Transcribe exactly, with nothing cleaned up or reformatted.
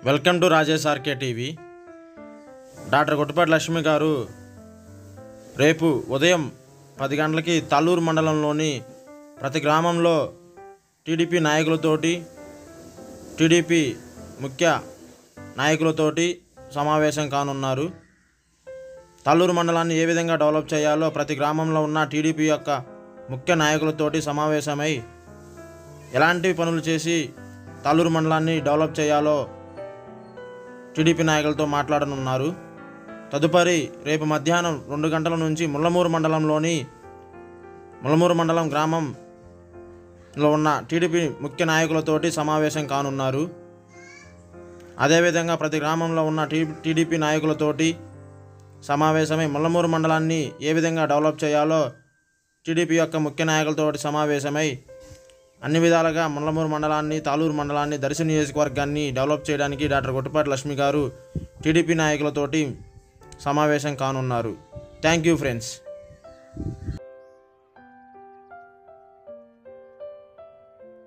Welcome to Rajesh RK TV. Doctor Guttapati Lakshmi garu రేపు ఉదయం పది గంటలకి తాళ్ళూరు మండలంలోని ప్రతి గ్రామంలో టీడీపీ నాయకులతోటి టీడీపీ ముఖ్య నాయకులతోటి సమావేశం కానున్నారు. తాళ్ళూరు మండలాన్ని ఏ విధంగా డెవలప్ చేయాలో ప్రతి గ్రామంలో ఉన్న టీడీపీ యొక్క ముఖ్య నాయకులతోటి సమావేశమై ఎలాంటి పనులు చేసి తాళ్ళూరు మండలాన్ని డెవలప్ చేయాలో టీడీపీ నాయకులతో మాట్లాడనున్నారు. తదుపరి రేపు మధ్యాహ్నం రెండు గంటల నుంచి ముల్లమూరు మండలంలోని ముల్లమూరు మండలం గ్రామంలో ఉన్న టీడీపీ ముఖ్య నాయకులతోటి సమావేశం కానున్నారు. అదేవిధంగా ప్రతి గ్రామంలో ఉన్న టీ టీడీపీ నాయకులతోటి సమావేశమై ముల్లమూరు మండలాన్ని ఏ విధంగా డెవలప్ చేయాలో టీడీపీ యొక్క ముఖ్య నాయకులతోటి సమావేశమై అన్ని విధాలుగా ముల్లమూరు మండలాన్ని, తాళ్ళూరు మండలాన్ని, దర్శి నియోజకవర్గాన్ని డెవలప్ చేయడానికి డాక్టర్ గుట్టపాటి లక్ష్మి గారు టీడీపీ నాయకులతోటి సమావేశం కానున్నారు. Thank you friends.